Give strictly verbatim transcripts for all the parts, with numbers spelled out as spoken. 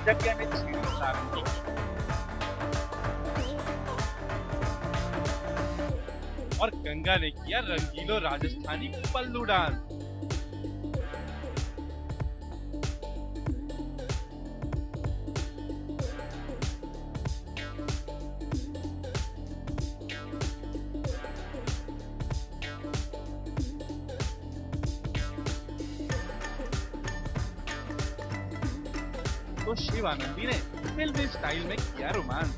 जग्या ने छेड़ी सारंगी और गंगा ने किया रंगीलो राजस्थानी पल्लू डांस। तो शिव आनंदी ने फिल्मी स्टाइल में किया रोमांस।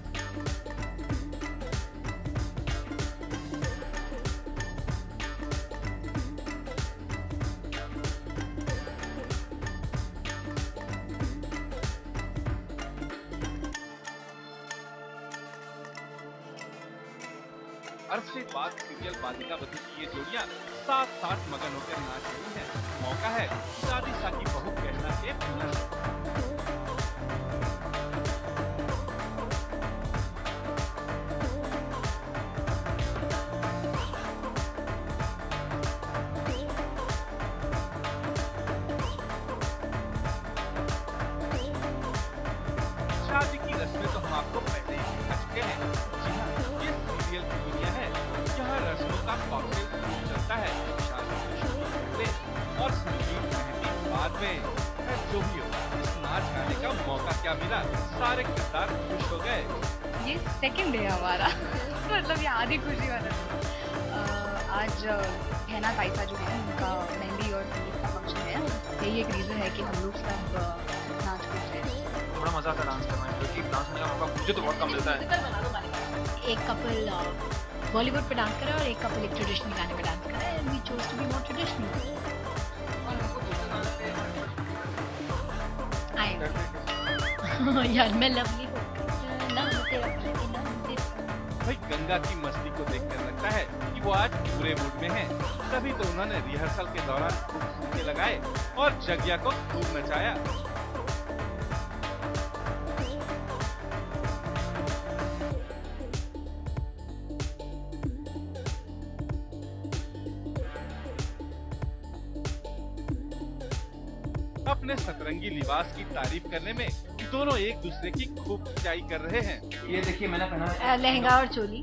अरसे बाद सीरियल बालिका बधू की ये जोड़ियां साथ साथ मगन होकर नाच रही हैं। मौका है शादी साकी बहू कहना के फिल्म। शादी की रस्में तो हम आपको पहले ही दिखा चुके हैं। जी हाँ, ये सीरियल की दुनिया है। यहाँ रस्मों का कॉकटेल चलता है। शादी की शुरुआत पहले और संगीत मेहंदी बाद में। जो भी हो, इस नाच गाने का मौका क्या मिला, सारे किरदार खुश हो गए। ये सेकंड है हमारा मतलब ये आधी खुशी वाला। आ, आज हैना ताइसा जो है उनका मेहंदी और संगीत का फंक्शन है। यही एक रीजन है कि हम लोग सब नाच कूद रहे हैं। बड़ा मजा आता है डांस करने में, क्योंकि डांस करने का मौका मुझे तो बहुत कम मिलता है। एक कपल बॉलीवुड पे डांस कर रहा है और एक कपल एक ट्रेडिशनल गाने पे डांस कर रहा है। We choose to be more traditional. यार मैं लवली हूँ ना तेरा भाई गंगा की मस्ती को देखकर लगता है कि वो आज पूरे मूड में है। तभी तो उन्होंने रिहर्सल के दौरान खूब सूखे लगाए और जग्या को खूब नचाया। अपने सतरंगी लिबास की तारीफ करने में दोनों एक दूसरे की खूब खिंचाई कर रहे हैं। ये देखिए मैंने पहना है लहंगा और चोली।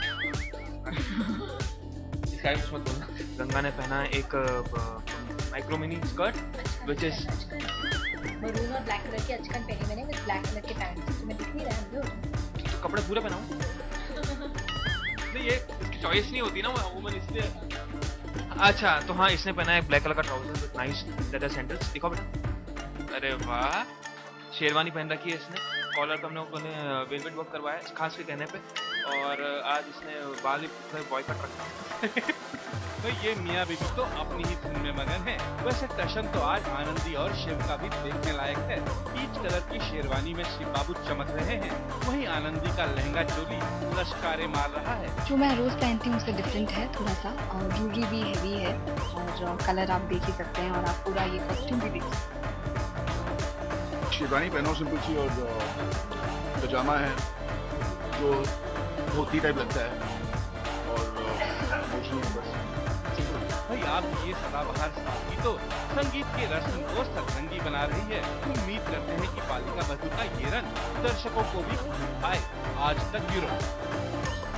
इसका कुछ मत बोलना। गंगा ने पहना है एक micro mini skirt which is maroon और ब्लैक कलर की अचकन पहनी मैंने विद ब्लैक कलर के पैंट्स। तुम्हें दिख नहीं रहा है? तो कपड़े पूरे पहनाऊं? नहीं ये इसकी चॉइस नहीं होती ना वुमन, इसलिए। अच्छा तो हाँ, इसने पहना है ब्लैक कलर का trouser with nice leather sandals. दिखाओ बेटा। अरे वाह, शेरवानी पहन रखी है इसने। कॉलर का हमने वेलवेट वर्क करवाया है खास के कहने पे। और आज इसने बाल भी बॉय कट रखा तो ये मियाँ बीबी तो अपनी ही धुन में मगन है। वैसे टशन तो आज आनंदी और शिव का भी देखने लायक है। पीच कलर की शेरवानी में शिव बाबू चमक रहे हैं, वहीं आनंदी का लहंगा चोली लश्कारे मार रहा है। जो मैं रोज पहनती हूँ उससे डिफरेंट है थोड़ा सा, और ज्वेलरी भी हैवी है और कलर आप देख ही सकते हैं और आप पूरा ये कॉस्ट्यूम भी देख सकते हैं। शेरवानी पहनो सिंपल सी, और पजामा है जो धोती टाइप लगता है, और बस भाई आप ये सदाबहार साथी तो संगीत के रस्म को सतरंगी बना रही है। उम्मीद करते हैं कि बालिका बधू का ये रंग दर्शकों को भी भाए। आज तक ब्यूरो।